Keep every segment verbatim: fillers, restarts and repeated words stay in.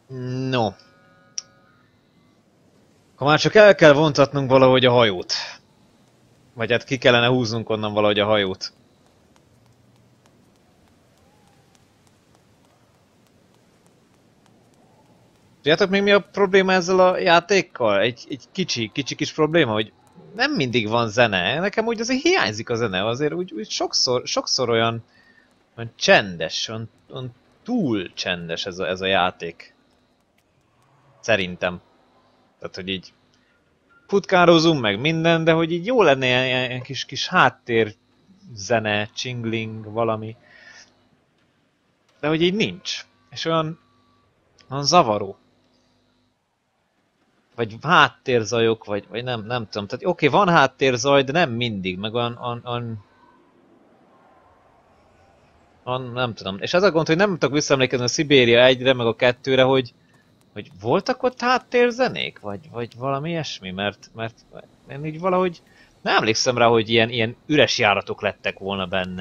No. Ha már csak el kell vontatnunk valahogy a hajót. Vagy hát ki kellene húznunk onnan valahogy a hajót. Tudjátok még mi a probléma ezzel a játékkal? Egy, egy kicsi, kicsi kis probléma, hogy nem mindig van zene. Nekem úgy azért hiányzik a zene, azért úgy, úgy sokszor, sokszor olyan, olyan csendes, olyan, olyan túl csendes ez a, ez a játék. Szerintem. Tehát, hogy így futkározunk meg minden, de hogy így jó lenne ilyen, ilyen kis, kis háttér zene, csingling, valami. De hogy így nincs. És olyan, olyan zavaró. Vagy háttérzajok, vagy, vagy nem, nem tudom. Tehát oké, okay, van háttérzaj, de nem mindig, meg olyan, olyan, olyan, olyan, nem tudom. És ez a gond, hogy nem tudok visszaemlékezni a Szibéria egyre, meg a kettőre, hogy, hogy voltak ott háttérzenék, vagy, vagy valami ilyesmi, mert, mert én így valahogy nem emlékszem rá, hogy ilyen, ilyen üres járatok lettek volna benne.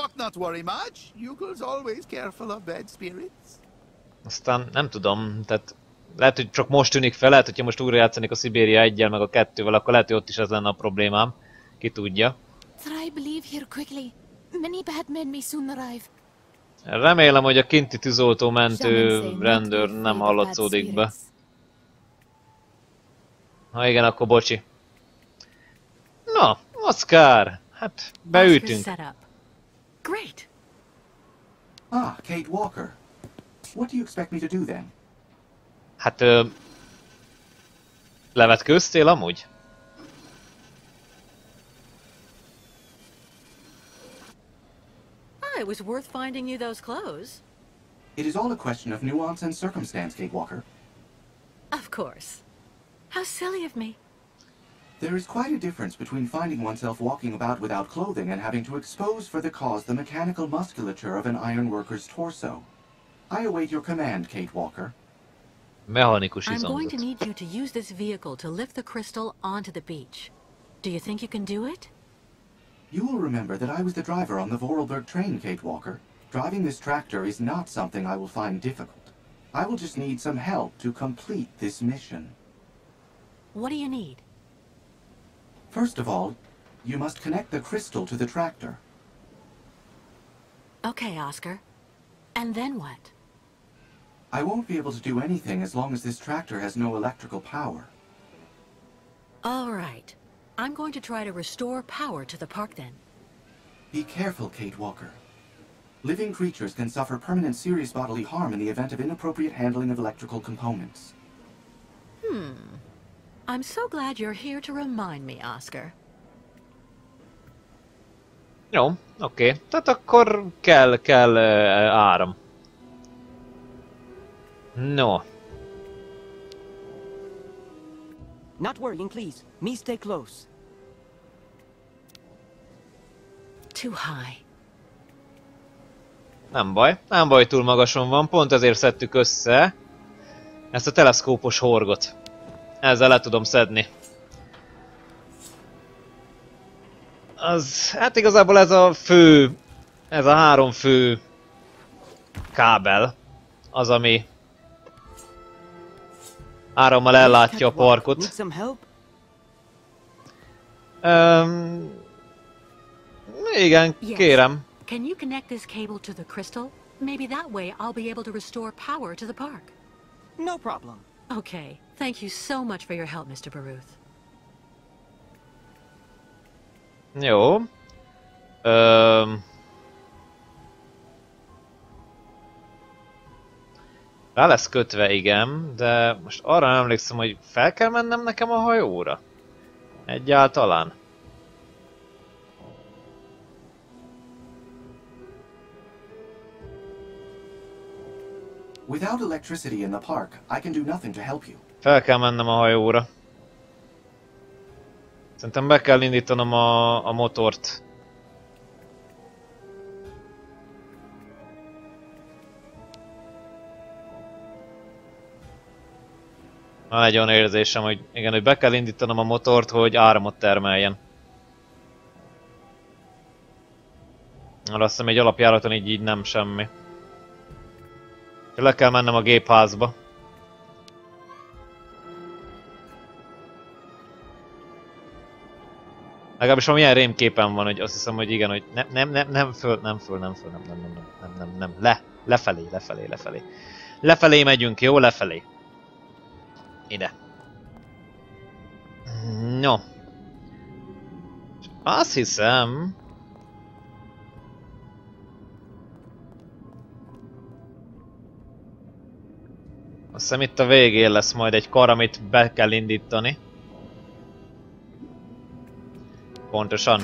Aztán nem tudom, tehát lehet, hogy csak most tűnik fel, lehet, hogyha most újra játszanék a Szibéria egyel, meg a kettővel, akkor lehet, hogy ott is ez lenne a problémám. Ki tudja. Remélem, hogy a kinti tűzoltó mentő rendőr nem hallatszódik be. Ha igen, akkor bocsi. Na, Oscar! Hát, beültünk. Great. Ah, Kate Walker. What do you expect me to do then? Hát, ö... levetkőztél amúgy? It was worth finding you those clothes. It is all a question of nuance and circumstance, Kate Walker. Of course. How silly of me. There is quite a difference between finding oneself walking about without clothing and having to expose for the cause the mechanical musculature of an ironworker's torso. I await your command, Kate Walker. Mechanikus I'm going izomzat. to need you to use this vehicle to lift the crystal onto the beach. Do you think you can do it? You will remember that I was the driver on the Vorarlberg train, Kate Walker. Driving this tractor is not something I will find difficult. I will just need some help to complete this mission. What do you need? First of all, you must connect the crystal to the tractor. Okay, Oscar. And then what? I won't be able to do anything as long as this tractor has no electrical power. All right. I'm going to try to restore power to the park then. Be careful, Kate Walker. Living creatures can suffer permanent serious bodily harm in the event of inappropriate handling of electrical components. Hmm. I'm so glad you're here to remind me, Oscar. Jó, oké. Okay. Tehát akkor kell, kell uh, áram. No. Not worrying, please. Me stay close. Too high. Nem baj, nem baj, túl magason van, pont ezért szedtük össze ezt a teleszkópos horgot. Ezzel le tudom szedni. Az, hát igazából ez a fő, ez a három fő kábel, az ami árammal ellátja a parkot. Um, igen, kérem. Can you connect this cable to the crystal? Maybe that way I'll be able to restore power to the park. No problem. Okay. Thank you so much for your help, Mister Baruth. Jó. Um, rá lesz kötve, igen, de most arra nem emlékszem, hogy fel kell mennem nekem a hajóra. Egyáltalán. Without electricity in the park, I can do nothing to help you. Fel kell mennem a hajóra. Szerintem be kell indítanom a, a motort. Van egy olyan érzésem, hogy igen, hogy be kell indítanom a motort, hogy áramot termeljen. Arra azt hiszem, egy alapjáraton így, így nem semmi. Le kell mennem a gépházba. Legalábbis amilyen rémképen van, hogy azt hiszem, hogy igen, hogy ne, nem, nem, nem föl, nem föl, nem föl, nem, nem, nem, nem, nem, nem, nem, le, lefelé, lefelé, lefelé. Lefelé megyünk, jó? Lefelé. Ide. No. Azt hiszem... Azt hiszem itt a végén lesz majd egy kar, amit be kell indítani. Pontosan.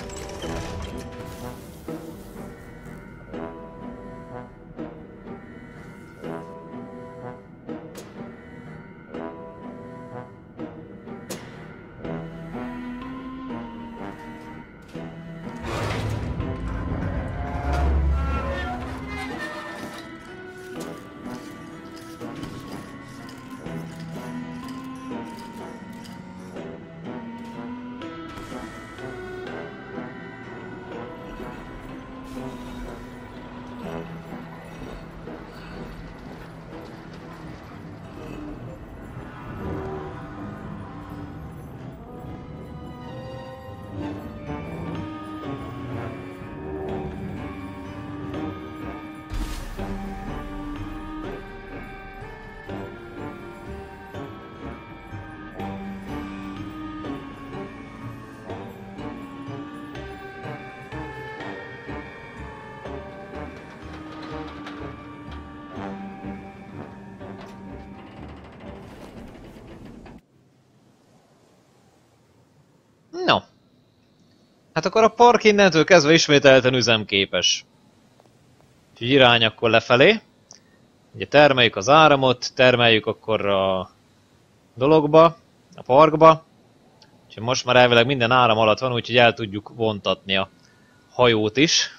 No. Hát akkor a park innentől kezdve ismételten üzemképes. Úgyhogy irány akkor lefelé. Ugye termeljük az áramot, termeljük akkor a dologba, a parkba. Úgyhogy most már elvileg minden áram alatt van, úgyhogy el tudjuk vontatni a hajót is.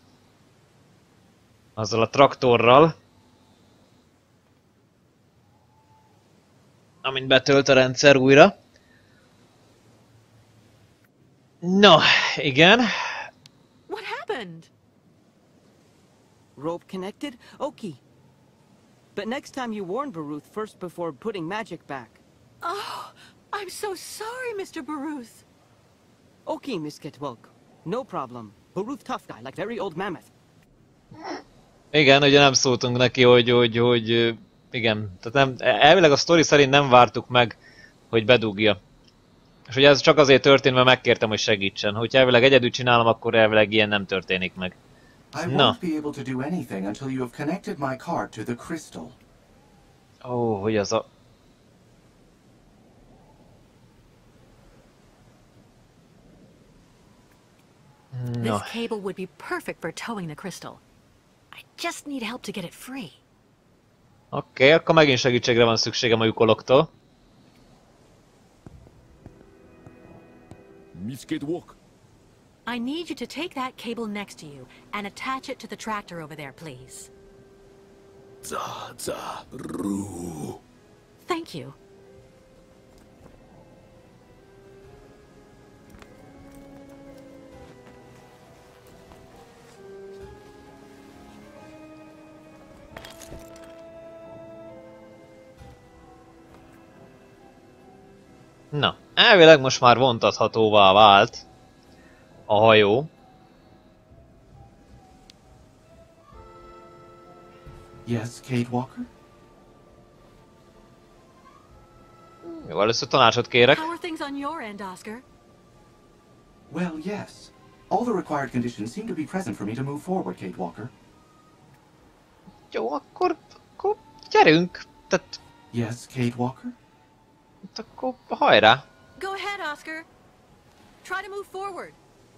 Azzal a traktorral. Amint betölt a rendszer újra. No, igen. What happened? Rope connected? Okay. But next time you warn Baruth first before putting magic back. Oh, I'm so sorry, Mister Baruth. Okay, Miss Kitwalk. No problem. Baruth tough guy, like very old mammoth. Igen, ugye nem szóltunk neki, hogy, hogy, hogy igen, tehát nem, elvileg a sztori szerint nem vártuk meg, hogy bedugja. És ugye ez csak azért történt, mert megkértem, hogy segítsen. Hogyha elvileg egyedül csinálom, akkor elvileg ilyen nem történik meg. I No. won't be able to do anything until you have connected my card to the crystal. Ó, oh, hogy az a... No. This cable would be perfect for towing the crystal. I just need help to get it free. Oké, okay, akkor megint segítségre van szükségem a lyukoloktól. Miss Kitwalk. I need you to take that cable next to you and attach it to the tractor over there, please. Za, za, ru. Thank you. Na, elvileg most már vontathatóvá vált a hajó. Yes, Kate Walker? Jó, először tanácsot kérek. How are things on your end, Oscar? Well, yes. All the required conditions seem to be present for me to move forward, Kate Walker. Jó, akkor, akkor gyerünk. Tehát, Yes, Kate Walker? akkor hajrá. Go ahead, Oscar. Try to move forward.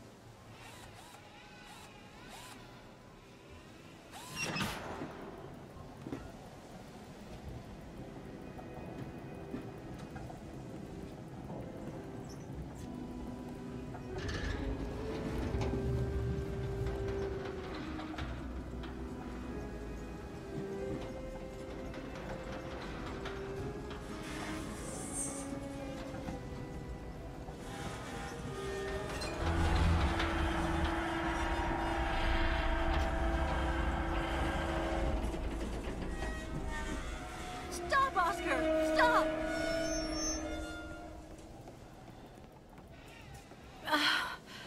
Stop, Oscar! Stop!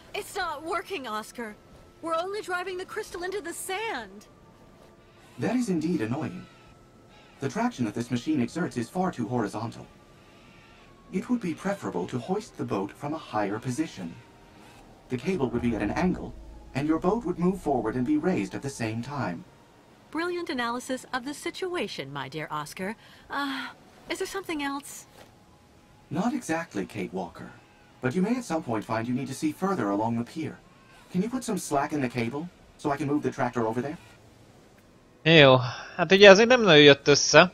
working, Oscar. We're only driving the crystal into the sand. That is indeed annoying. The traction that this machine exerts is far too horizontal. It would be preferable to hoist the boat from a higher position. The cable would be at an angle, and your boat would move forward and be raised at the same time. Brilliant analysis of the situation, my dear Oscar. Uh, is there something else? Not exactly, Kate Walker. But you may at some point find you need to see further along the pier. Can you put some slack in the cable, so I can move the tractor over there? Jó, hát ugye azért nem nagyon jött össze.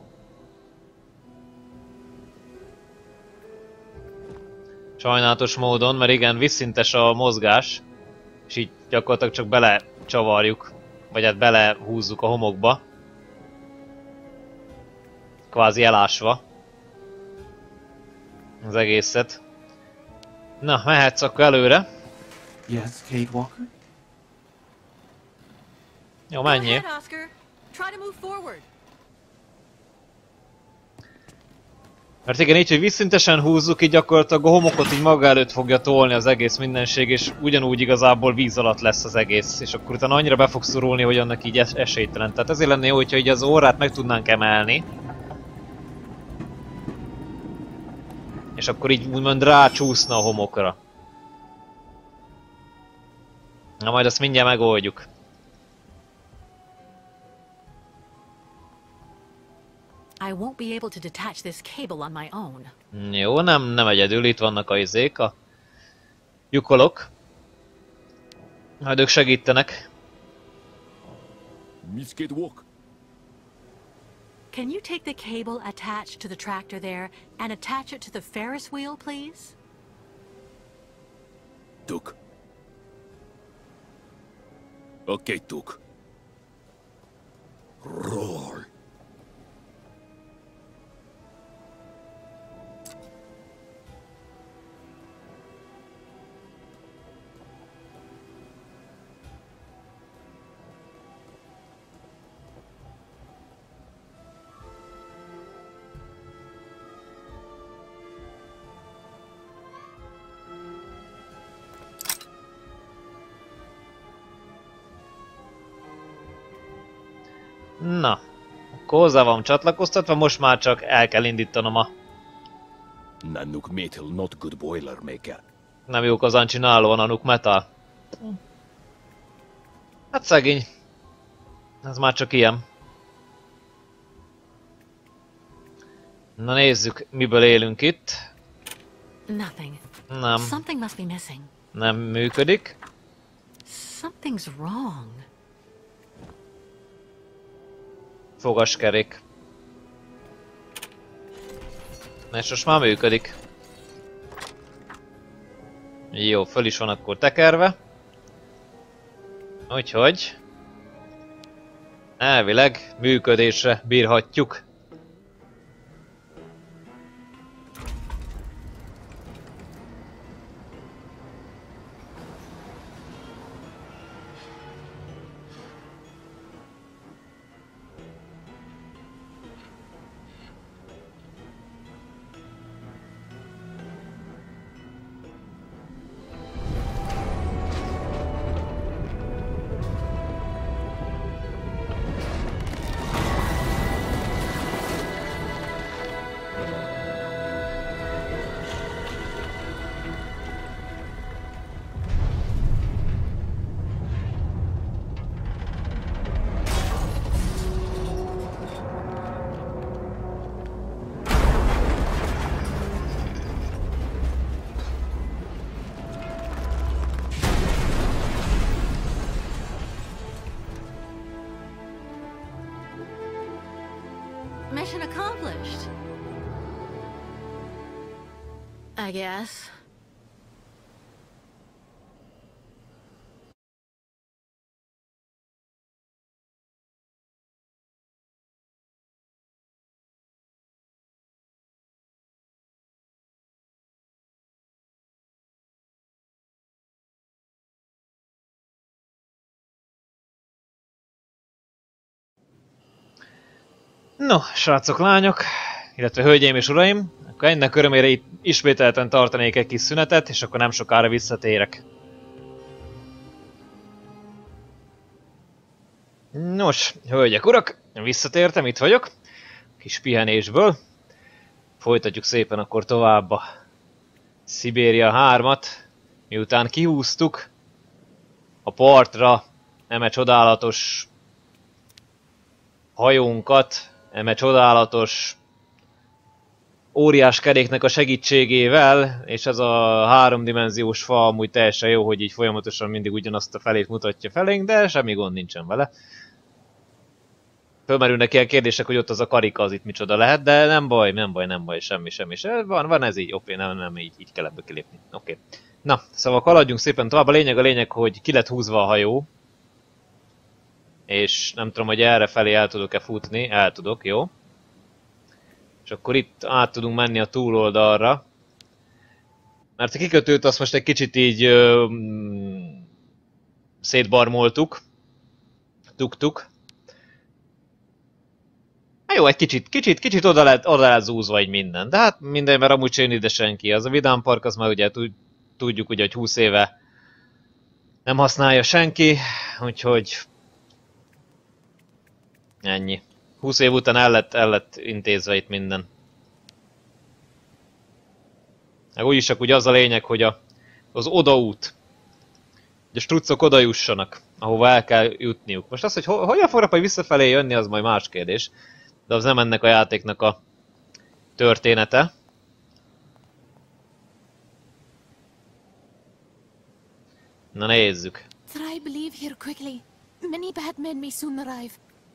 Sajnálatos módon, mert igen, vízszintes a mozgás, és így gyakorlatilag csak belecsavarjuk, vagy hát belehúzzuk a homokba. Kvázi elásva az egészet. Na, mehetsz akkor előre. Yes, Kate Walker? Jó, Go menjél. ahead, Oscar. Try to move forward. Mert igen, így, hogy vízszintesen húzzuk, így gyakorlatilag a homokot így maga előtt fogja tolni az egész mindenség, és ugyanúgy igazából víz alatt lesz az egész, és akkor utána annyira be fog szorulni, hogy annak így es esélytelen. Tehát ezért lenne jó, hogyha így az órát meg tudnánk emelni. És akkor így úgymond rácsúszna a homokra. Na majd azt mindjárt megoldjuk. I won't be able to detach this cable on my own. Jó, nem, nem egyedül, itt vannak a izék, a lyukolok. Majd ők segítenek. Miss Kate Walker. Can you take the cable attached to the tractor there and attach it to the Ferris wheel, please? Took. Okay, Took. Roll. Na, akkor hozzá van csatlakoztatva, most már csak el kell indítanom a... Nanook Metal not good boilermaker. Nem jók azán csinálóan a Nanook Metal. Hát szegény. Ez már csak ilyen. Na nézzük, miből élünk itt. Nothing. Nem, Something must be missing. nem működik. Something's wrong. Fogaskerék. És most már működik. Jó, föl is van akkor tekerve. Úgyhogy... elvileg működésre bírhatjuk. Mission accomplished. I guess. No, srácok, lányok, illetve hölgyeim és uraim, akkor ennek örömére itt ismételten tartanék egy kis szünetet, és akkor nem sokára visszatérek. Nos, hölgyek, urak, visszatértem, itt vagyok. Kis pihenésből. Folytatjuk szépen akkor tovább a Szibéria hármat. Miután kihúztuk a partra eme csodálatos hajónkat, eme csodálatos óriás keréknek a segítségével, és ez a háromdimenziós fa amúgy teljesen jó, hogy így folyamatosan mindig ugyanazt a felét mutatja felénk, de semmi gond nincsen vele. Fölmerülnek ilyen kérdések, hogy ott az a karika, az itt micsoda lehet, de nem baj, nem baj, nem baj, semmi, semmi. Van, van ez így, oké, nem, nem, így, így kell ebből kilépni. Oké. Na, szóval haladjunk szépen tovább. A lényeg a lényeg, hogy ki lett húzva a hajó. És nem tudom, hogy erre felé el tudok-e futni. El tudok, jó. És akkor itt át tudunk menni a túloldalra. Mert a kikötőt azt most egy kicsit így ö, szétbarmoltuk. Tuk-tuk. Hát jó, egy kicsit, kicsit, kicsit oda lehet, oda lehet zúzva így minden. De hát minden, mert amúgy sem ide senki. Az a Vidám Park, az már ugye tudjuk, ugye, hogy húsz éve nem használja senki. Úgyhogy ennyi. húsz év után el lett, el lett intézve itt minden. Meg úgyis csak úgy az a lényeg, hogy a, az odaút, hogy a struccok oda jussanak, ahova el kell jutniuk. Most az, hogy ho hogyan fognak majd visszafelé jönni, az majd más kérdés. De az nem ennek a játéknak a története. Na nézzük. Try believe here quickly. Many bad men may soon arrive.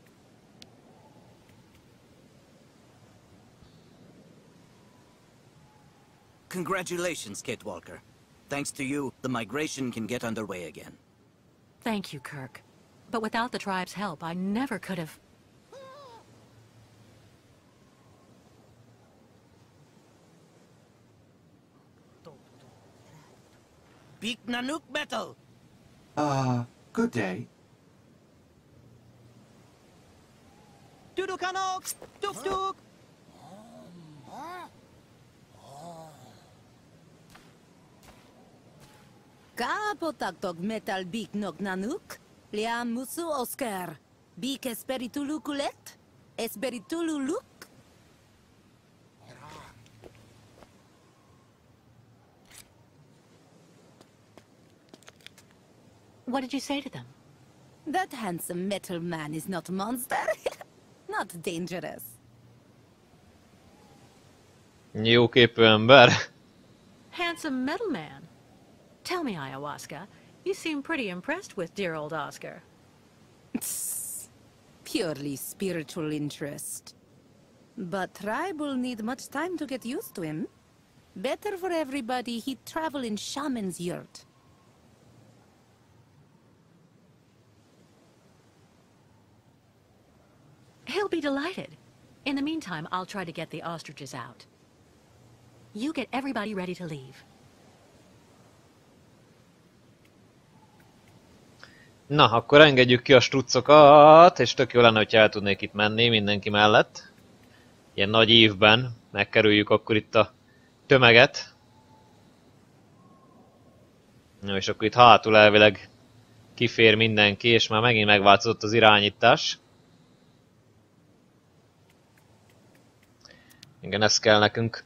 Congratulations, Kate Walker. Thanks to you, the migration can get underway again. Thank you, Kirk. But without the tribe's help, I never could have... Big Nanook Metal! Uh, good day. Dudukanok! Tuk-tuk! Kapotaktok metal big nog nanuk, liam musu Oscar, big esperitulu kulet, esperitulu luk. What did you say to them? That handsome metal man is not a monster, not dangerous. Jóképű ember. Handsome metal man. Tell me, Ayahuasca, you seem pretty impressed with dear old Oscar. Purely spiritual interest. But tribe will need much time to get used to him. Better for everybody he'd travel in Shaman's yurt. He'll be delighted. In the meantime, I'll try to get the ostriches out. You get everybody ready to leave. Na, akkor engedjük ki a struccokat, és tök jó lenne, hogyha el tudnék itt menni mindenki mellett. Ilyen nagy évben megkerüljük akkor itt a tömeget. Na, és akkor itt hátul elvileg kifér mindenki, és már megint megváltozott az irányítás. Igen, ez kell nekünk.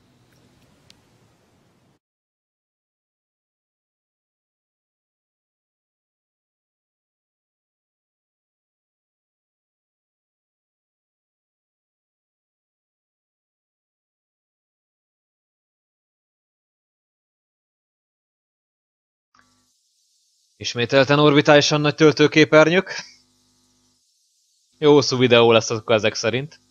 Ismételten orbitálisan nagy töltőképernyők. Jó hosszú videó lesz akkor ezek szerint.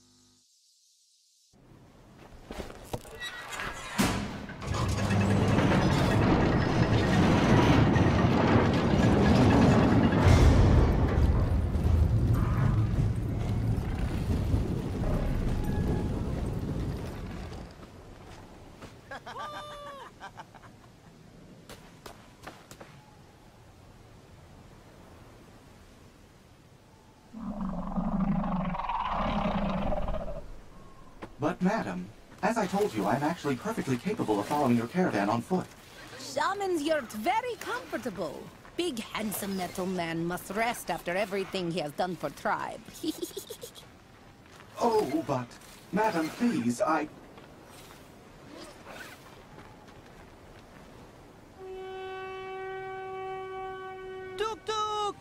But madam, as I told you, I'm actually perfectly capable of following your caravan on foot. Shaman's yurt very comfortable. big handsome metal man must rest after everything he has done for Tribe. Oh, but, madam, please, I... Tuk Tuk!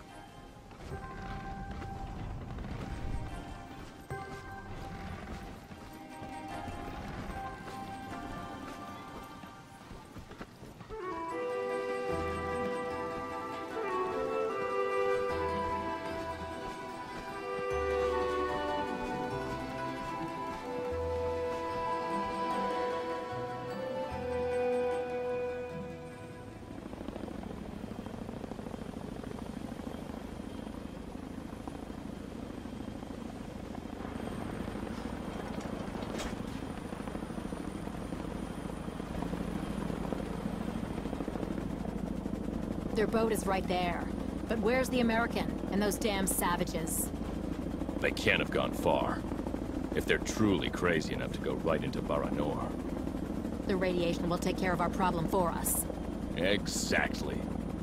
Their boat is right there. But where's the American and those damn savages? They can't have gone far. If they're truly crazy enough to go right into Baranor. The radiation will take care of our problem for us. Exactly.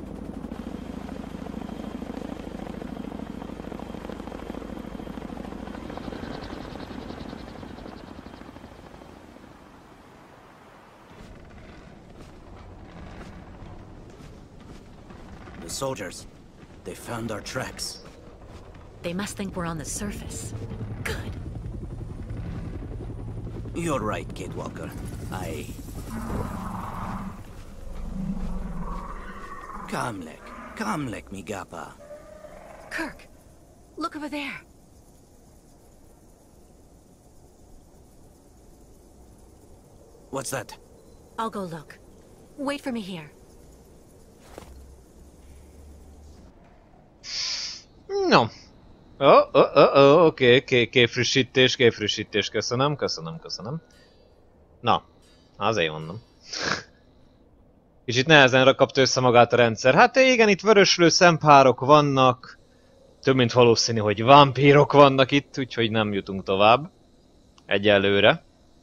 The soldiers, they found our tracks. They must think we're on the surface. Good. You're right, Kate Walker. I... Kamlek, Kamlek, Migapa. Kirk, look over there. What's that? I'll go look. Wait for me here. No. Oh, oh, oh, oh, oké, okay, képfrissítés, képfrissítés, köszönöm, köszönöm, köszönöm. Na, azért mondom. Kicsit nehezen kapta össze magát a rendszer. Hát igen, itt vöröslő szempárok vannak. Több mint valószínű, hogy vampírok vannak itt, úgyhogy nem jutunk tovább. Egyelőre.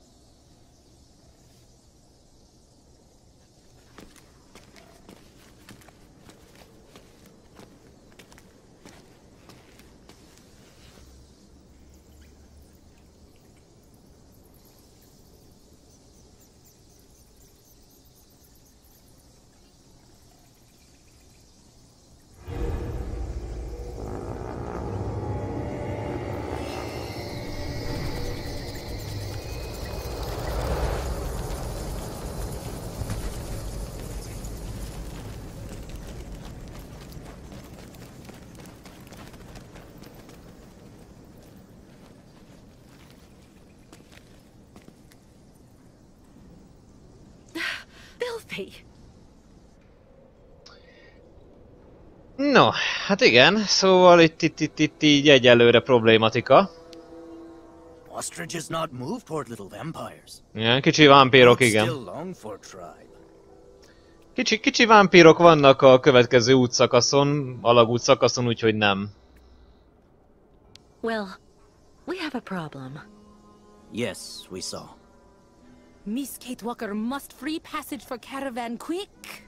No, hát igen, szóval itt, itt, itt, itt így egyelőre problématika. Ostriches not move toward little vampires. Igen, kicsi vámpírok, igen. Kicsi, kicsi vámpírok vannak a következő útszakaszon, alagút szakaszon, úgyhogy nem. Well, we have a problem. Yes, we saw. Miss Kate Walker must free passage for caravan quick.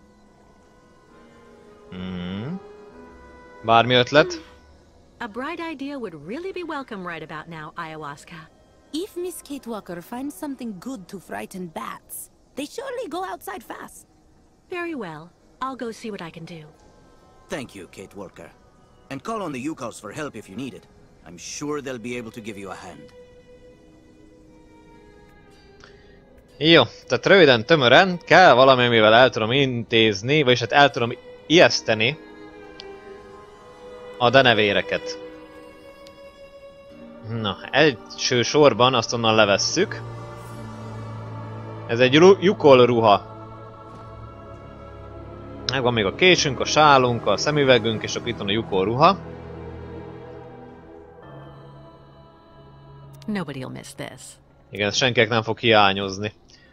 Hmm. Bármi ötlet? A bright idea would really be welcome right about now, Ayahuasca. If Miss Kate Walker finds something good to frighten bats, they surely go outside fast. Very well. I'll go see what I can do. Thank you, Kate Walker. And call on the Yukos for help if you need it. I'm sure they'll be able to give you a hand. Jó, tehát röviden, tömören kell valami, amivel el tudom intézni, vagyis hát el tudom ijeszteni a denevéreket. Na, első sorban azt onnan levesszük. Ez egy Yukol ruha. Megvan még a késünk, a sálunk, a szemüvegünk, és akkor itt van a Yukol ruha. Nobody'll miss this. Igen, senkinek nem fog hiányozni.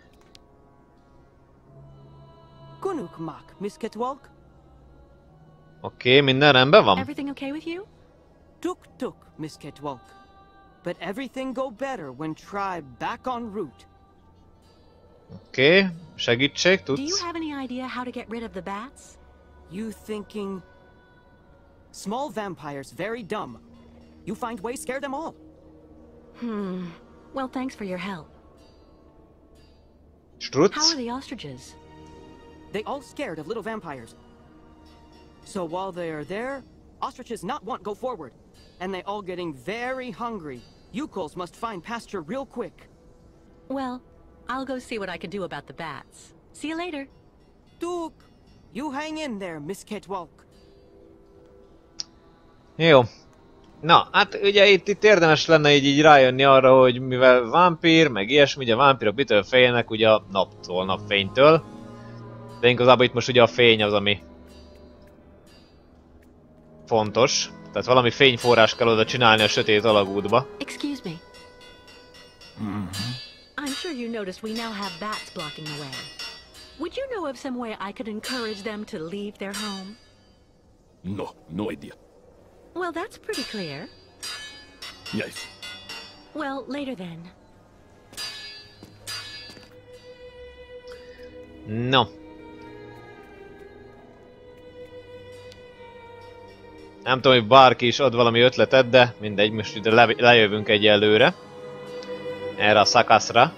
Gunukmak, Miss Ketwalk? Oké, okay, minden rendben van? Everything okay with you? Tuk tuk, Miss Ketwalk. But everything go better when tribe back en route. Oké, okay. Segítség, tudsz? Do you have any idea how to get rid of the bats? You thinking... Small vampires, very dumb. You find ways, scare them all. Hmm. Well, thanks for your help. Strutz? How are the ostriches? They all scared of little vampires. So while they are there, ostriches not want go forward. And they all getting very hungry. Yukos must find pasture real quick. Well, I'll go see what I can do about the bats. See you later. Tuk, you hang in there, Miss Ketwalk. Jó. Na, hát ugye itt, itt érdemes lenne így, így rájönni arra, hogy mivel vámpír, meg ilyesmi, ugye a vámpírok mitől félnek, ugye a naptól, napfénytől. De igazából itt most ugye a fény az, ami fontos. Tehát valami fényforrás kell oda csinálni a sötét alagútba. Excuse me. Mm-hmm. I'm sure you noticed we now have bats blocking the way. Would you know of some way I could encourage them to leave their home? No, no idea. Well, that's pretty clear. Yes. Well, later then. No. Nem tudom, hogy bárki is ad valami ötletet, de mindegy, most ide le lejövünk egyelőre. Erre a szakaszra.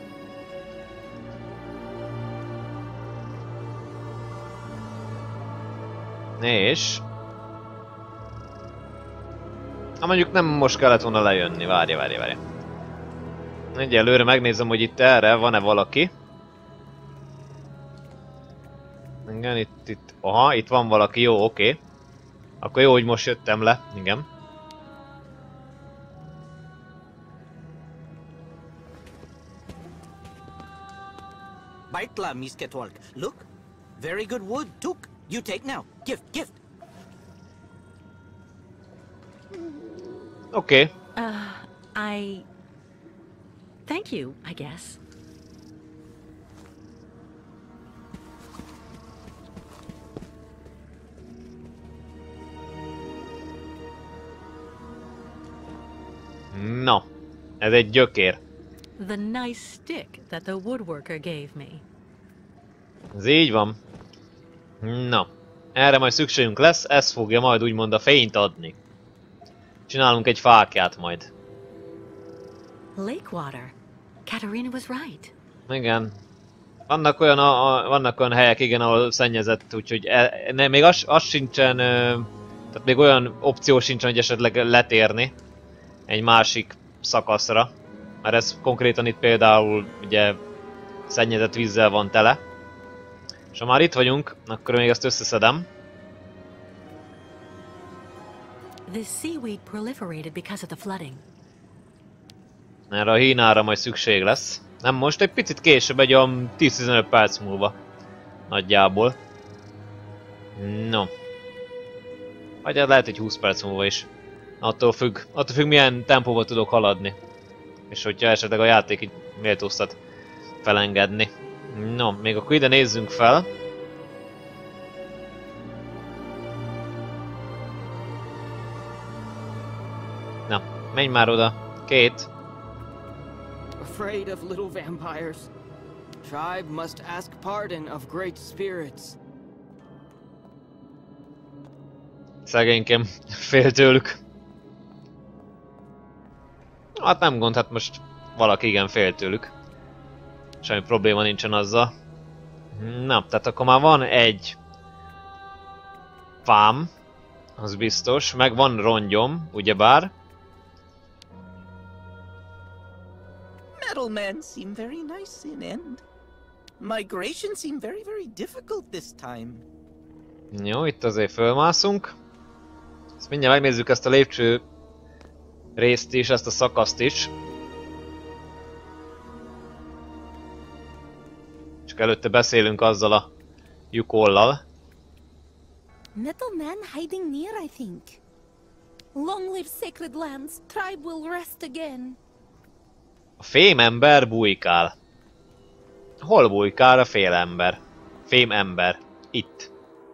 És... Ha mondjuk nem most kellett volna lejönni, várja, várja, várja. Egyelőre megnézem, hogy itt erre van-e valaki. Igen, itt, itt, aha, itt van valaki, jó, oké. Okay. Akkor jó, hogy most jöttem le, igen. Baitla, Miss Ketwalk. Look, very good wood. Tuk, you take now. Gift, gift. Oké. Okay. Uh, I... Thank you, I guess. No, ez egy gyökér. The nice stick that the woodworker gave me. Ez így van. Na, erre majd szükségünk lesz, ez fogja majd úgymond a fényt adni. Csinálunk egy fákját majd. Lakewater. Katarina was right. Igen. Vannak olyan, a, a, vannak olyan helyek, igen, ahol szennyezett, úgyhogy e, ne, még az, az sincsen, ö, tehát még olyan opció sincsen, hogy esetleg letérni egy másik szakaszra. Mert ez konkrétan itt például ugye szennyezett vízzel van tele. És ha már itt vagyunk, akkor még ezt összeszedem. The seaweed proliferated because of the flooding. Erre a hínára majd szükség lesz. Nem most, egy picit később, egy olyan tíz-tizenöt perc múlva. Nagyjából. No. Vagy lehet egy húsz perc múlva is. Attól függ, attól függ milyen tempóba tudok haladni. És hogyha esetleg a játék így méltóztat felengedni. No, még akkor ide nézzünk fel. Na, menj már oda. Két. Afraid of little vampires. Tribe must ask pardon of great spirits. Szegénykem, fél tőlük. Hát nem gond, hát most valaki igen fél tőlük. Semmi probléma nincsen azzal. Na, tehát akkor már van egy fám, az biztos, meg van rongyom, ugyebár. Metal men seem very nice in end. Migration seem very, very difficult this time. Jó, itt azért fölmászunk. Ezt mindjárt megnézzük ezt a lépcső részt is, ezt a szakaszt is. Csak előtte beszélünk azzal a Yukollal. Metal man hiding near, I think. Long live sacred lands. Tribe will rest again. A fémember bujkál. Hol bujkál a félember? Fémember. Itt.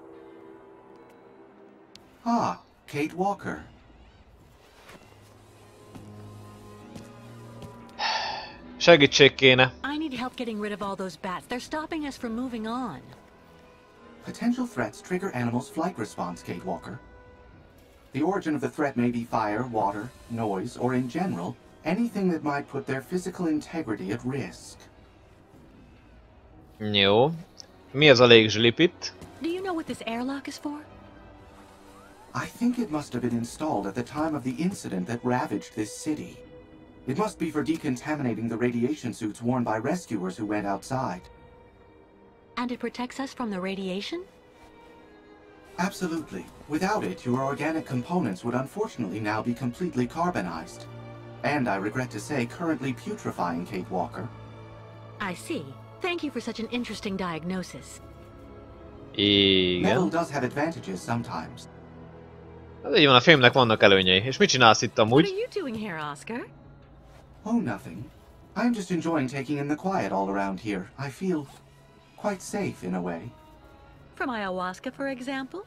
Ah, Kate Walker. Segítség kéne. I need help getting rid of all those bats. They're stopping us from moving on. Potential threats trigger animals' flight response, Kate Walker. The origin of the threat may be fire, water, noise, or in general, anything that might put their physical integrity at risk. Jó. Mi az a légzsilip itt? Do you know what this airlock is for? I think it must have been installed at the time of the incident that ravaged this city. It must be for decontaminating the radiation suits worn by rescuers who went outside. And it protects us from the radiation? Absolutely. Without it, your organic components would unfortunately now be completely carbonized. And I regret to say, currently putrefying, Kate Walker. I see. Thank you for such an interesting diagnosis. Igen. Metal does have advantages sometimes. Ez így van, a filmnek vannak előnyei. És mit csinálsz itt What amúgy? are you doing here, Oscar? Oh, nothing. I'm just enjoying taking in the quiet all around here. I feel quite safe in a way. From ayahuasca, for example?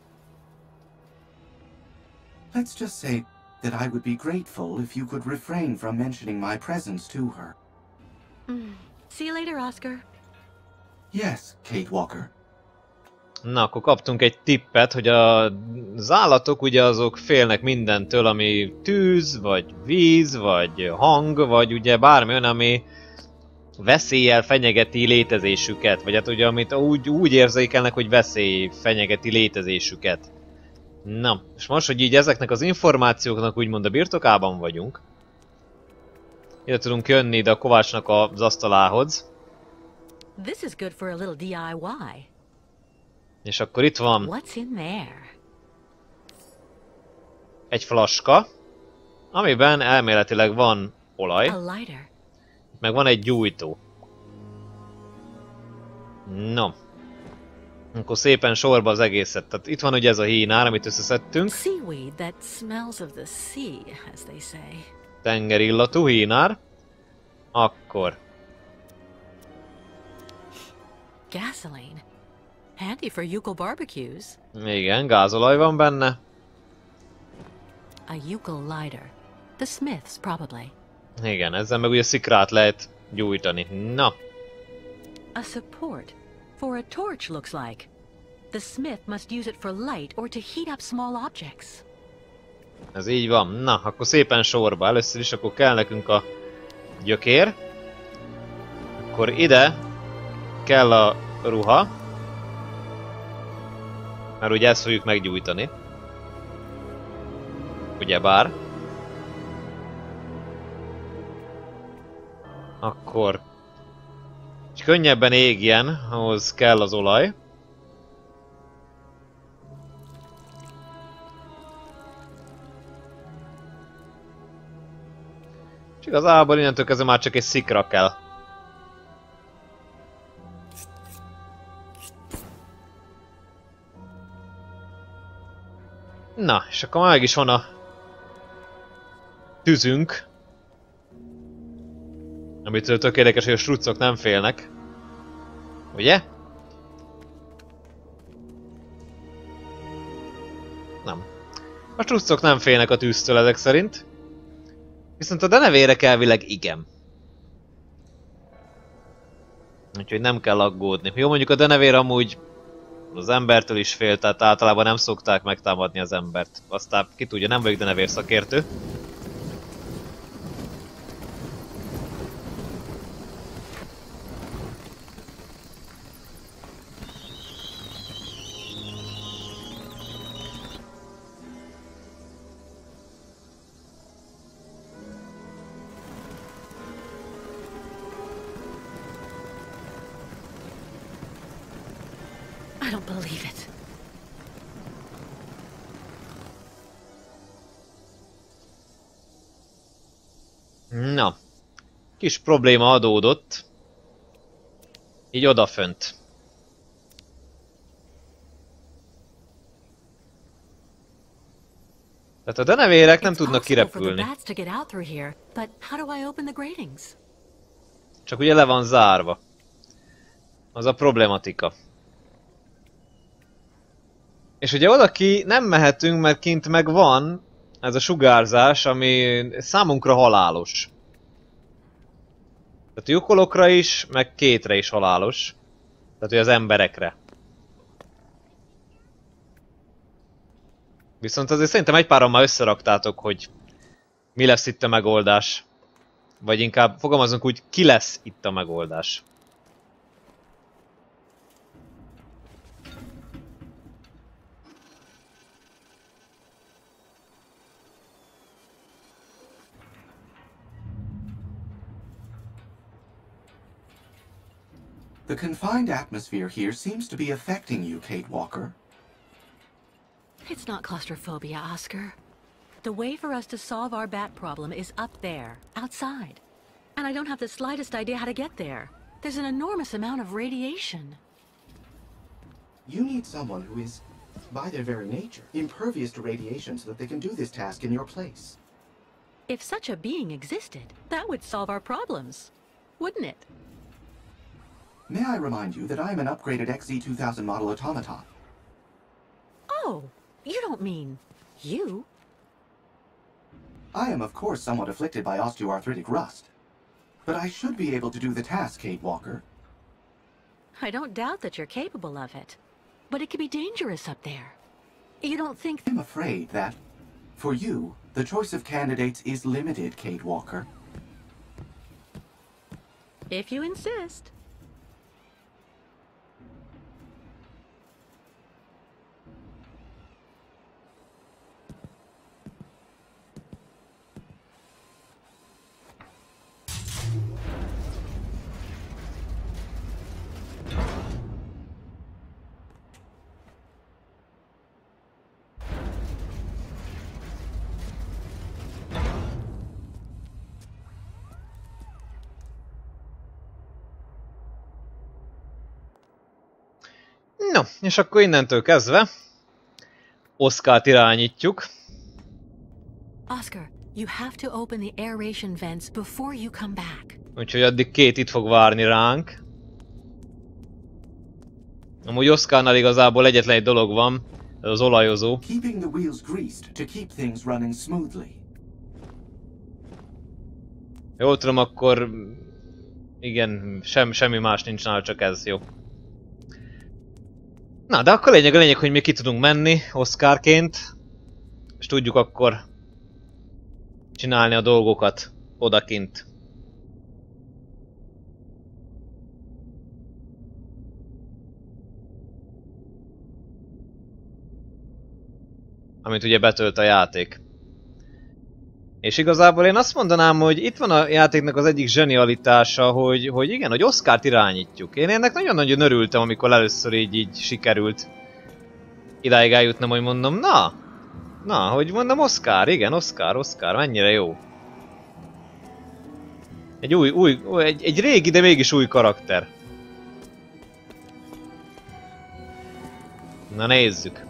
Let's just say that I would be grateful if you could refrain from mentioning my presence to her. Mm. See you later, Oscar. Yes, Kate Walker. Na, akkor kaptunk egy tippet, hogy a, az állatok ugye azok félnek mindentől, ami tűz, vagy víz, vagy hang, vagy ugye bármi olyan, ami veszéllyel fenyegeti létezésüket. Vagy hát ugye, amit úgy, úgy érzékelnek, hogy veszély fenyegeti létezésüket. Na, és most, hogy így ezeknek az információknak úgymond a birtokában vagyunk, ide tudunk jönni ide a Kovácsnak az asztalához. This is good for a little D I Y. És akkor itt van What's in there? egy flaska, amiben elméletileg van olaj, A lighter. meg van egy gyújtó. No. Akkor szépen sorba az egészet. Tehát itt van ugye ez a hínár, amit összeszedtünk. Seaweed that smells of the sea, as they say. Tengerillatú hínár. Akkor. Gasoline. Handy for Yukon barbecues. Igen, gázolaj van benne. A Yukon lighter. The Smiths, probably. Igen, ezzel meg ugye szikrát lehet gyújtani. Na. A support. For a torch, looks like. The Smith must use it for light or to heat up small objects. Ez így van. Na, akkor szépen sorba. Először is akkor kell nekünk a gyökér. Akkor ide kell a ruha. Mert ugye ezt fogjuk meggyújtani. Ugyebár. Akkor... hogy könnyebben égjen, ahhoz kell az olaj. És igazából innentől kezdve már csak egy szikra kell. Na, és akkor meg is van a tűzünk. Amitől tök érdekes, hogy a struccok nem félnek. Ugye? Nem. A struccok nem félnek a tűztől ezek szerint. Viszont a denevérek elvileg igen. Úgyhogy nem kell aggódni. Jó, mondjuk a denevér amúgy az embertől is fél, tehát általában nem szokták megtámadni az embert. Aztán ki tudja, nem vagyok denevér szakértő. I don't believe it. Na. Kis probléma adódott. Így odafönt. Tehát a denevérek nem It's tudnak possible for the kirepülni. bats to get out through here, but how do I open the gratings? Csak ugye le van zárva. Az a problematika. És ugye oda ki nem mehetünk, mert kint meg van ez a sugárzás, ami számunkra halálos. Tehát jukolokra is, meg kétre is halálos. Tehát ugye az emberekre. Viszont azért szerintem egy páran már összeraktátok, hogy mi lesz itt a megoldás. Vagy inkább fogalmazunk úgy, ki lesz itt a megoldás. The confined atmosphere here seems to be affecting you, Kate Walker. It's not claustrophobia, Oscar. The way for us to solve our bat problem is up there, outside. And I don't have the slightest idea how to get there. There's an enormous amount of radiation. You need someone who is, by their very nature, impervious to radiation so that they can do this task in your place. If such a being existed, that would solve our problems, wouldn't it? May I remind you that I am an upgraded X Z two thousand model automaton. Oh, you don't mean you? I am, of course, somewhat afflicted by osteoarthritic rust. But I should be able to do the task, Kate Walker. I don't doubt that you're capable of it. But it can be dangerous up there. You don't think... I'm afraid that, for you, the choice of candidates is limited, Kate Walker. If you insist. No, és akkor innentől kezdve Oscart irányítjuk. Oscar, you have to open the aeration vents before you come back. Úgyhogy addig két itt fog várni ránk. Amúgy Oscarnál igazából egyetlen egy dolog van, ez az olajozó. Keeping the wheels greased to keep things running smoothly. Jól tudom, akkor igen, sem, semmi más nincs nála, csak ez, jó. Na, de akkor lényeg a lényeg, hogy mi ki tudunk menni Oscarként, és tudjuk akkor csinálni a dolgokat odakint. Amit ugye betölt a játék. És igazából én azt mondanám, hogy itt van a játéknak az egyik zsenialitása, hogy, hogy igen, hogy Oscart irányítjuk. Én ennek nagyon-nagyon örültem, amikor először így, így sikerült idáig eljutnom, hogy mondom, na, na, hogy mondom, Oscar, igen, Oscar, Oscar, mennyire jó. Egy új, új, egy, egy régi, de mégis új karakter. Na nézzük.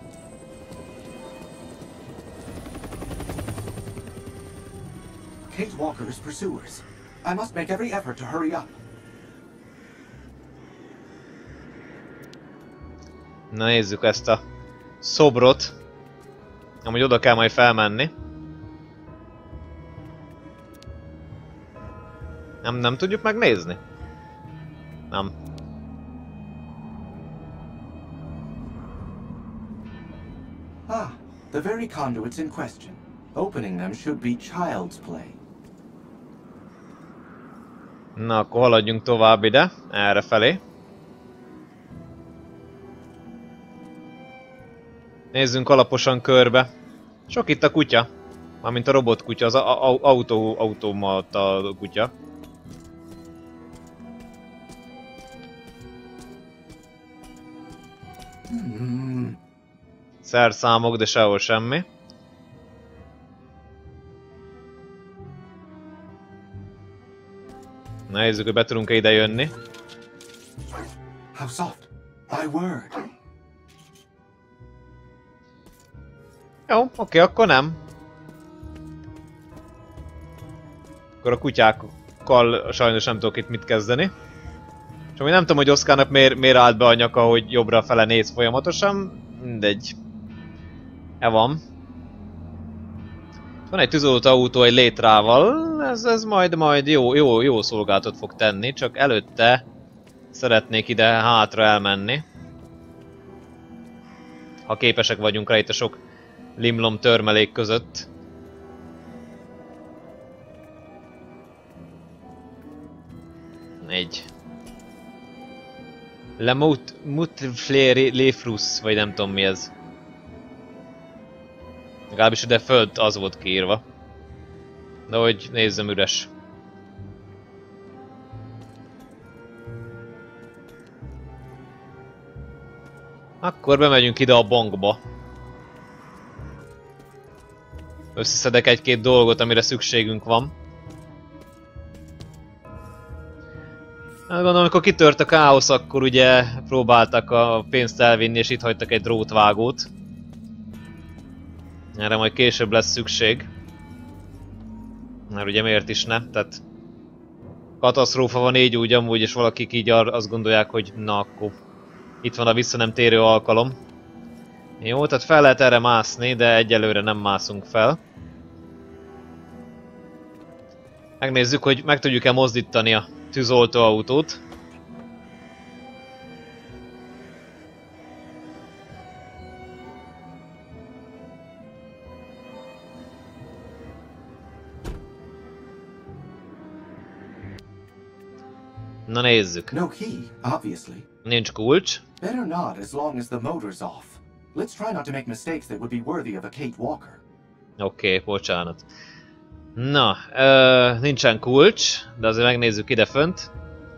Kate Walker's pursuers. I must make every effort to hurry up. Na nézzük ezt a szobrot. Amúgy oda kell majd felmenni. Nem, nem tudjuk megnézni? Nem. Ah, the very conduits in question. Opening them should be child's play. Na, akkor haladjunk tovább ide, erre felé. Nézzünk alaposan körbe. Sok itt a kutya. Mármint a robotkutya, az autó, automata kutya. Hmm. Szerszámok, de sehol semmi. Na, nézzük, hogy be tudunk-e ide jönni. How soft. My word. Jó, oké, akkor nem. Akkor a kutyákkal sajnos nem tudok itt mit kezdeni. És ami nem tudom, hogy Oscarnak miért, miért állt be a nyaka, hogy jobbra fele néz folyamatosan. Mindegy. E van. Van egy tűzoltó autó egy létrával. Ez, ez majd majd jó, jó, jó szolgálatot fog tenni, csak előtte szeretnék ide hátra elmenni. Ha képesek vagyunk rá itt a sok limlom törmelék között. Egy. Lemut Mutfléri Léfrusz, vagy nem tudom mi ez. Legalábbis ide föld az volt kiírva. De hogy nézzem, üres. Akkor bemegyünk ide a bankba. Összeszedek egy-két dolgot, amire szükségünk van. Gondolom, amikor kitört a káosz, akkor ugye próbáltak a pénzt elvinni, és itt hagytak egy drótvágót. Erre majd később lesz szükség. Mert ugye miért is ne? Tehát katasztrófa van így úgy amúgy, és valakik így azt gondolják, hogy na akkor itt van a vissza nem térő alkalom. Jó, tehát fel lehet erre mászni, de egyelőre nem mászunk fel. Megnézzük, hogy meg tudjuk-e mozdítani a tűzoltóautót. Na nézzük. No key, obviously. Nincs kulcs. Better not as long as the motor's off. Let's try not to make mistakes that would be worthy of a Kate Walker. Oké, okay, bocsánat. Na, ö, nincsen kulcs, de azért megnézzük ide fönt.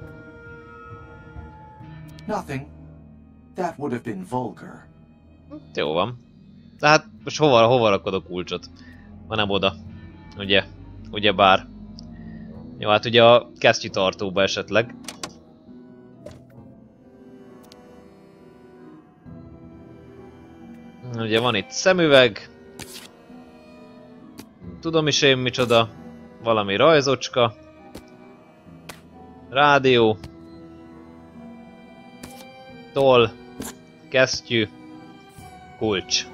Nothing. That would have been vulgar. Jó van. Tehát most hova, hova rakod a kulcsot? Ha nem oda. Ugye? Ugye bár. Jó, hát ugye a kesztyűtartóba esetleg. Ugye van itt szemüveg. Tudom is én micsoda. Valami rajzocska. Rádió. Toll. Kesztyű. Kulcs.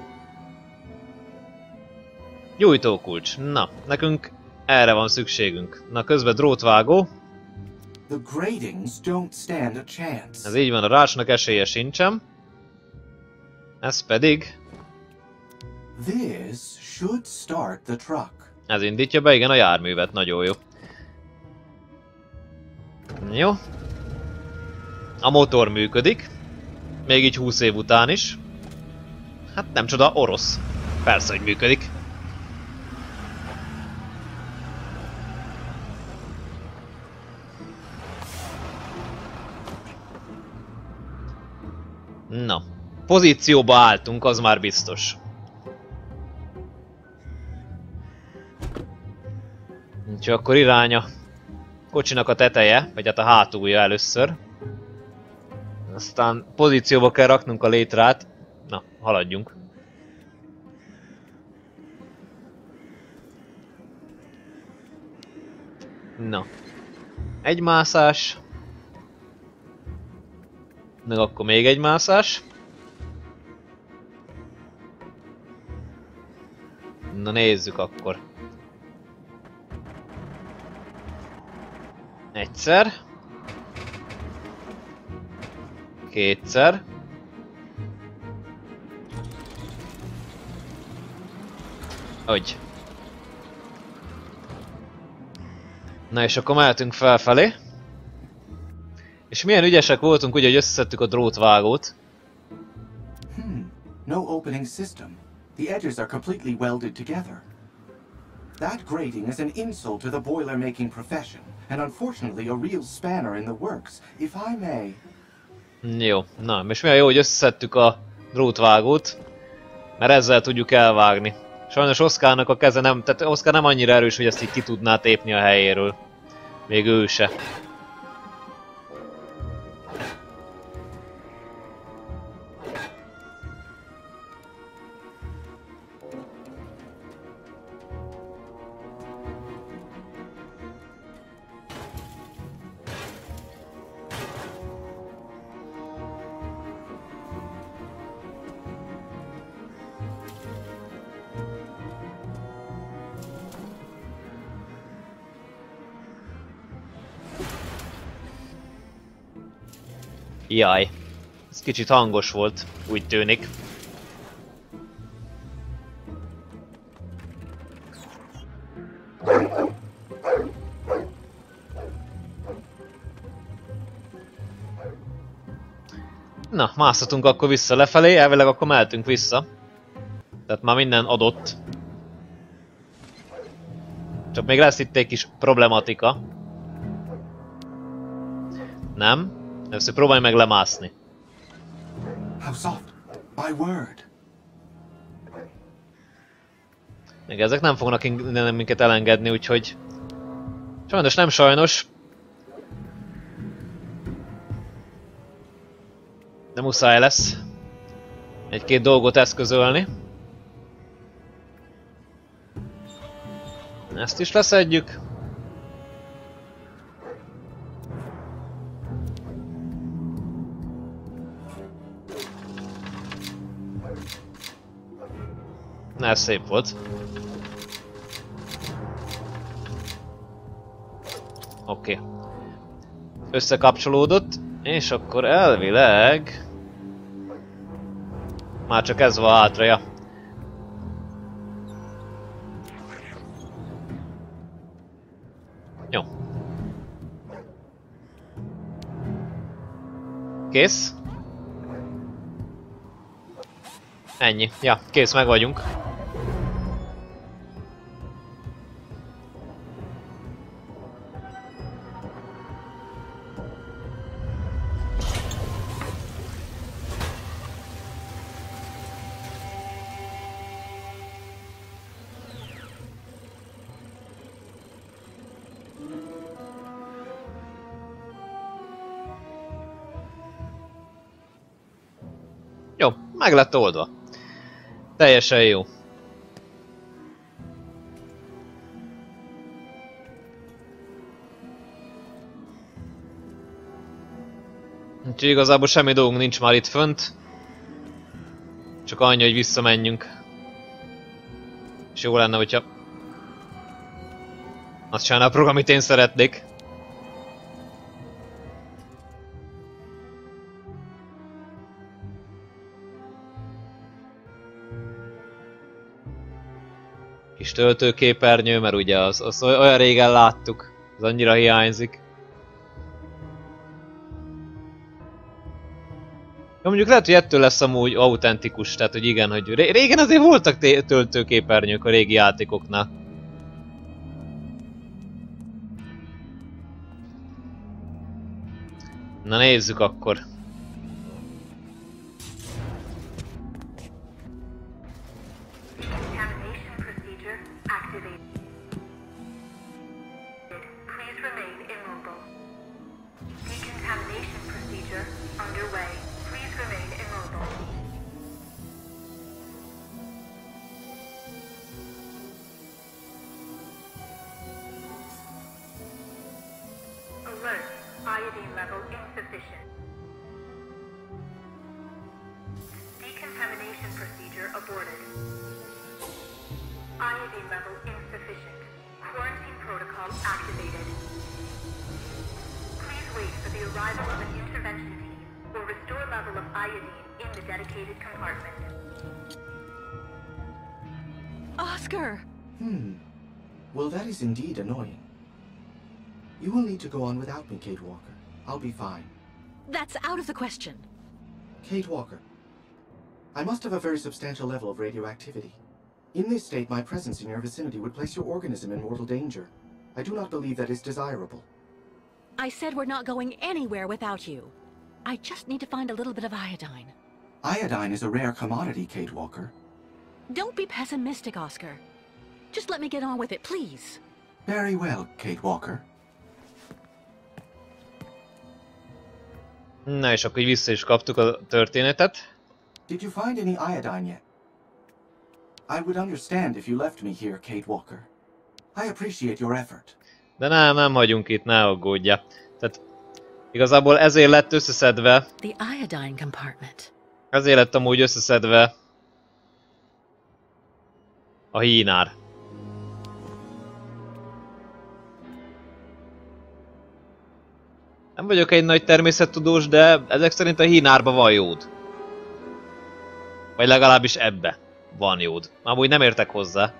Gyújtókulcs. Na, nekünk erre van szükségünk. Na, közben drótvágó. The gratings don't stand a chance. Ez így van, a rácsnak esélye sincsen. Ez pedig... This should start the truck. Ez indítja be, igen, a járművet. Nagyon jó. Jó. A motor működik. Még így húsz év után is. Hát nem csoda, orosz. Persze, hogy működik. Na. Pozícióba álltunk, az már biztos. Úgyhogy akkor irány a kocsinak a teteje, vagy hát a hátulja először. Aztán pozícióba kell raknunk a létrát. Na, haladjunk. Na. Egy mászás. Meg akkor még egy mászás. Na nézzük akkor. Egyszer. Kétszer. Hogy. Na és akkor mehetünk felfelé. És milyen ügyesek voltunk, ugye, hogy összeszedtük a drótvágót. Hmm. No opening system. The edges are completely welded together. That grating is an insult to the boiler-making profession, and unfortunately a real spanner in the works, if I may. Jó, na, és milyen jó, hogy összeszedtük a drótvágót, mert ezzel tudjuk elvágni. Sajnos Oszkárnak a keze nem, tehát Oszkár nem annyira erős, hogy ezt így ki tudná tépni a helyéről. Még ő se. Jaj, ez kicsit hangos volt, úgy tűnik. Na, mászhatunk akkor vissza lefelé, elvileg akkor mehetünk vissza. Tehát már minden adott. Csak még lesz itt egy kis problematika. Nem? Először próbálj meg lemászni. How soft. My word. Még ezek nem fognak minket elengedni, úgyhogy... Sajnos nem sajnos. De muszáj lesz egy-két dolgot eszközölni. Ezt is leszedjük. Na, ez szép volt. Oké. Okay. Összekapcsolódott, és akkor elvileg... Már csak ez van hátra, ja. Jó. Kész? Ennyi. Ja, kész, meg vagyunk. Jó, meg lett oldva. Teljesen jó. Úgyhogy igazából semmi dolgunk nincs már itt fönt. Csak annyi, hogy visszamenjünk. És jó lenne, hogyha... azt csinálna a program, amit én szeretnék. Kis töltőképernyő, mert ugye az, az olyan régen láttuk, az annyira hiányzik. Ja, mondjuk lehet, hogy ettől lesz amúgy autentikus, tehát hogy igen, hogy ré régen azért voltak töltőképernyők a régi játékoknál. Na nézzük akkor. Iodine level insufficient. Decontamination procedure aborted. Iodine level insufficient. Quarantine protocol activated. Please wait for the arrival of an intervention team or restore level of iodine in the dedicated compartment. Oscar! Hmm. Well, that is indeed annoying. You will need to go on without me, Kate Walker. I'll be fine. That's out of the question. Kate Walker, I must have a very substantial level of radioactivity. In this state, my presence in your vicinity would place your organism in mortal danger. I do not believe that is desirable. I said we're not going anywhere without you. I just need to find a little bit of iodine. Iodine is a rare commodity, Kate Walker. Don't be pessimistic, Oscar. Just let me get on with it, please. Very well, Kate Walker. Na és akkor vissza is kaptuk a történetet. Did you find any iodine yet? I would understand if you left me here, Kate Walker. I appreciate your effort. De nem, nem hagyunk itt, ne aggódja. Tehát igazából ezért lett összeszedve. The iodine compartment. Ezért lett amúgy összeszedve a hínár. Nem vagyok egy nagy természettudós, de ezek szerint a hínárban van jód. Vagy legalábbis ebbe van jód. Amúgy nem értek hozzá.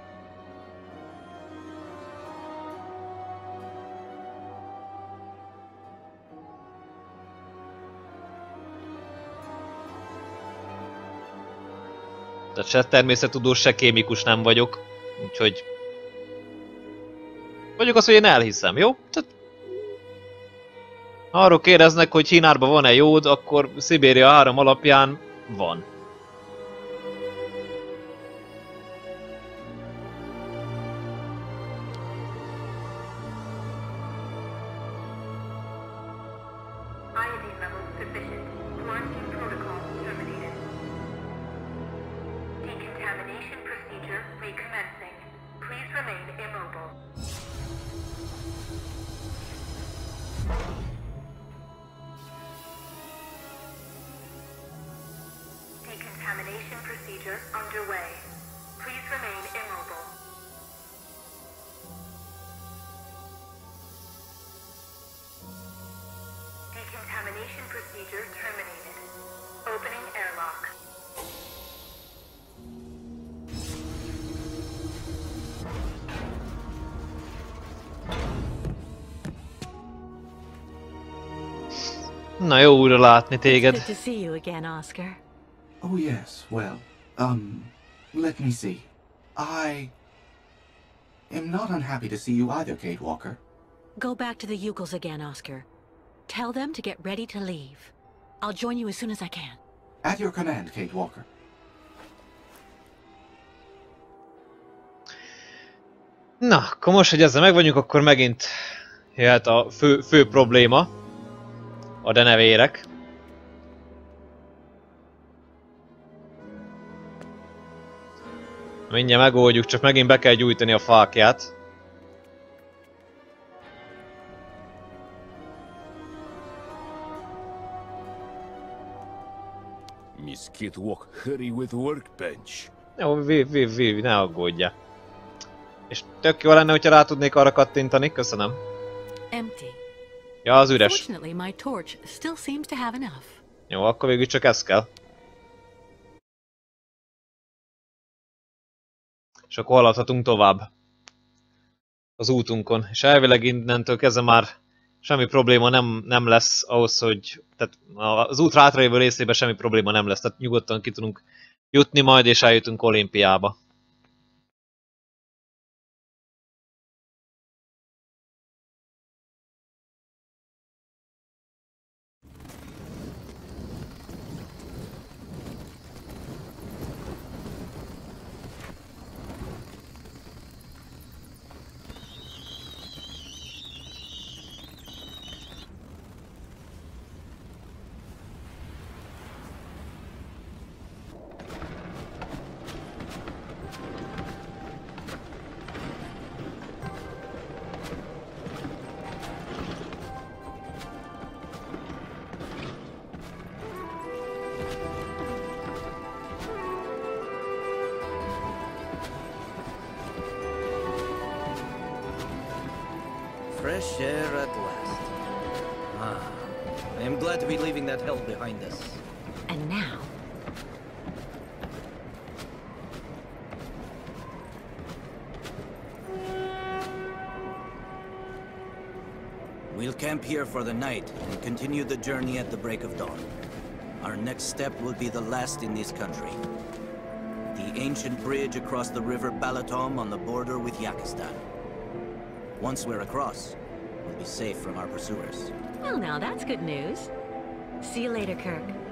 Tehát se természettudós, se kémikus nem vagyok. Úgyhogy... Mondjuk azt, hogy én elhiszem, jó? Tehát... Ha arról kérdeznek, hogy Kínában van-e jód, akkor Szibéria három alapján van. Iodine levels sufficient. Quarantine protocol terminated. Decontamination procedure recommencing. Please remain immobile. Decontamination procedure underway. Please remain immobile. Decontamination procedure terminated. Opening airlock. Na jó újra látni It's téged. good to see you again, Oscar. Oh, yes. Well, um, let me see. I am not unhappy to see you either, Kate Walker. Go back to the Yukos again, Oscar. Tell them to get ready to leave. I'll join you as soon as I can. At your command, Kate Walker. Na, akkor most, hogy ezzel meg vagyunk, akkor megint jöhet a fő, fő probléma. A denevérek. Mindjárt megoldjuk, csak megint be kell gyújtani a fákját. Miss Kitwalk, hurry with workbench. Jó, vi, vi, vi, ne aggódja. És tök jó lenne, hogyha rá tudnék arra kattintani, köszönöm. Empty. Ja, az üres. Fortunately, my torch still seems to have enough. Jó, akkor végül csak ez kell. És akkor haladhatunk tovább. Az útunkon. És elvileg innentől kezdve már semmi probléma nem, nem lesz ahhoz, hogy... Tehát az út hátralévő részében semmi probléma nem lesz. Tehát nyugodtan ki tudunk jutni majd, és eljutunk Olimpiába. Fresh air at last. Ah, I am glad to be leaving that hell behind us. And now, We'll camp here for the night and continue the journey at the break of dawn. Our next step will be the last in this country. The ancient bridge across the river Balatom on the border with Yakistan. Once we're across, we'll be safe from our pursuers. well now that's good news. See you later, Kirk.